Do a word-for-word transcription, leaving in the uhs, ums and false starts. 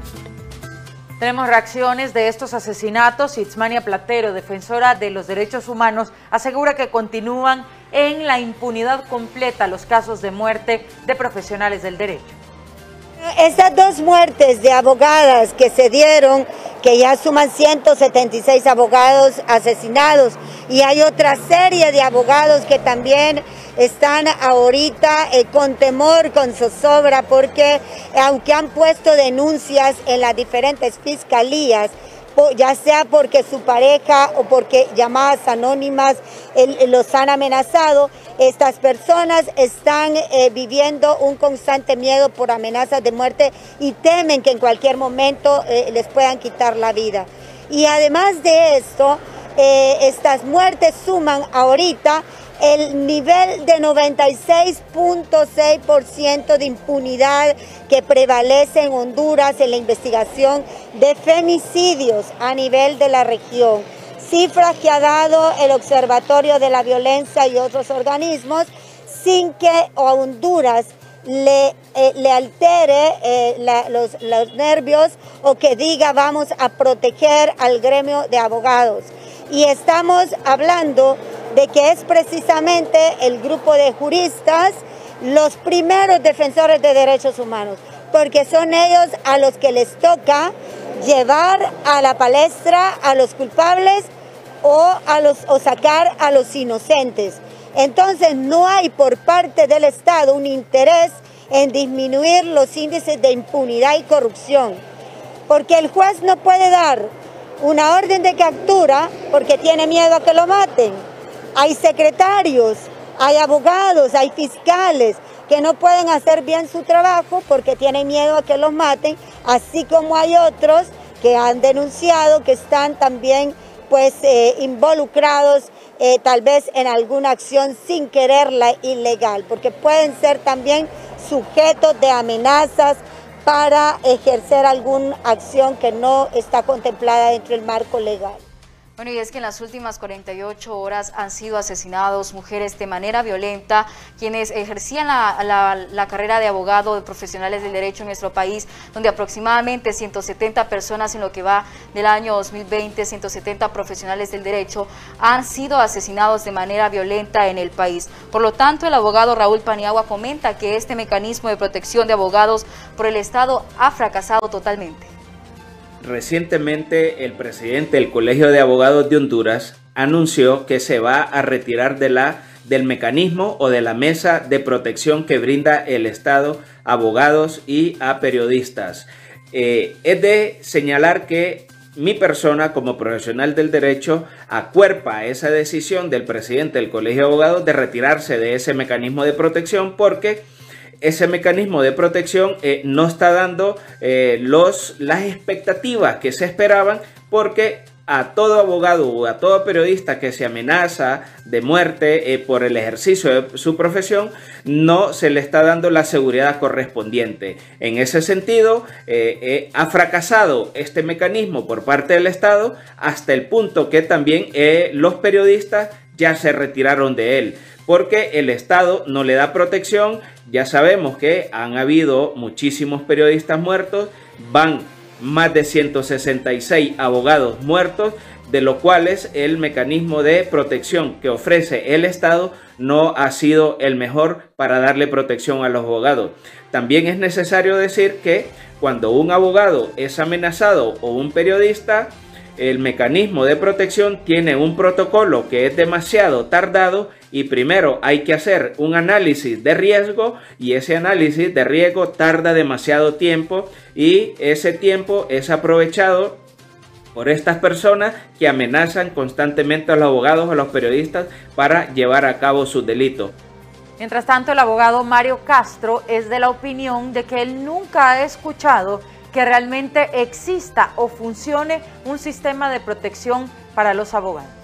Tenemos reacciones de estos asesinatos. Itzmania Platero, defensora de los derechos humanos, asegura que continúan en la impunidad completa los casos de muerte de profesionales del derecho. Estas dos muertes de abogadas que se dieron, que ya suman ciento setenta y seis abogados asesinados, y hay otra serie de abogados que también están ahorita eh, con temor, con zozobra, porque eh, aunque han puesto denuncias en las diferentes fiscalías, ya sea porque su pareja o porque llamadas anónimas eh, los han amenazado, estas personas están eh, viviendo un constante miedo por amenazas de muerte y temen que en cualquier momento eh, les puedan quitar la vida. Y además de esto, eh, estas muertes suman ahorita el nivel de noventa y seis punto seis por ciento de impunidad que prevalece en Honduras en la investigación de femicidios a nivel de la región. Cifras que ha dado el Observatorio de la Violencia y otros organismos sin que a Honduras le, eh, le altere eh, la, los, los nervios o que diga vamos a proteger al gremio de abogados. Y estamos hablando de que es precisamente el grupo de juristas los primeros defensores de derechos humanos, porque son ellos a los que les toca llevar a la palestra a los culpables o, a los, o sacar a los inocentes. Entonces no hay por parte del Estado un interés en disminuir los índices de impunidad y corrupción, porque el juez no puede dar una orden de captura porque tiene miedo a que lo maten. Hay secretarios, hay abogados, hay fiscales que no pueden hacer bien su trabajo porque tienen miedo a que los maten, así como hay otros que han denunciado que están también pues eh, involucrados eh, tal vez en alguna acción sin quererla ilegal, porque pueden ser también sujetos de amenazas para ejercer alguna acción que no está contemplada dentro del marco legal. Bueno, y es que en las últimas cuarenta y ocho horas han sido asesinados mujeres de manera violenta, quienes ejercían la, la, la carrera de abogado, de profesionales del derecho en nuestro país, donde aproximadamente ciento setenta personas en lo que va del año dos mil veinte, ciento setenta profesionales del derecho han sido asesinados de manera violenta en el país. Por lo tanto, el abogado Raúl Paniagua comenta que este mecanismo de protección de abogados por el Estado ha fracasado totalmente. Recientemente, el presidente del Colegio de Abogados de Honduras anunció que se va a retirar de la, del mecanismo o de la mesa de protección que brinda el Estado a abogados y a periodistas. Eh, es de señalar que mi persona, como profesional del derecho, acuerpa esa decisión del presidente del Colegio de Abogados de retirarse de ese mecanismo de protección, porque ese mecanismo de protección eh, no está dando eh, los, las expectativas que se esperaban, porque a todo abogado o a todo periodista que se amenaza de muerte eh, por el ejercicio de su profesión, no se le está dando la seguridad correspondiente. En ese sentido, eh, eh, ha fracasado este mecanismo por parte del Estado, hasta el punto que también eh, los periodistas ya se retiraron de él, porque el Estado no le da protección. Ya sabemos que han habido muchísimos periodistas muertos, van más de ciento sesenta y seis abogados muertos, de los cuales el mecanismo de protección que ofrece el Estado no ha sido el mejor para darle protección a los abogados. También es necesario decir que cuando un abogado es amenazado o un periodista, el mecanismo de protección tiene un protocolo que es demasiado tardado, y primero hay que hacer un análisis de riesgo, y ese análisis de riesgo tarda demasiado tiempo, y ese tiempo es aprovechado por estas personas que amenazan constantemente a los abogados o a los periodistas para llevar a cabo sus delitos. Mientras tanto, el abogado Mario Castro es de la opinión de que él nunca ha escuchado que realmente exista o funcione un sistema de protección para los abogados.